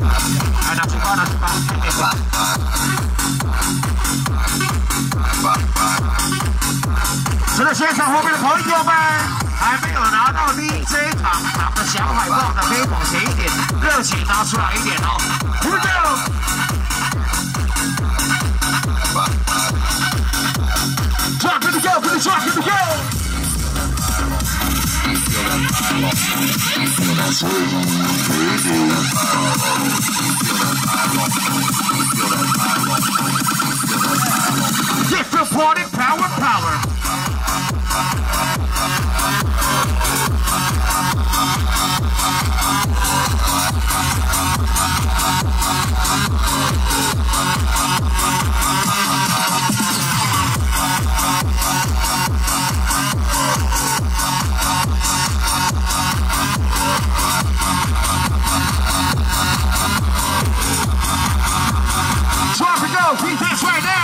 来，拿去吧，拿去吧。除了现场后面的朋友们，还没有拿到 DJ 糖糖的小海报的，可以往前一点，热情拿出来一点哦。Here we go. Drop it to go, put the drop it to go. Different party, power, power. Drop it, go, beat this right now.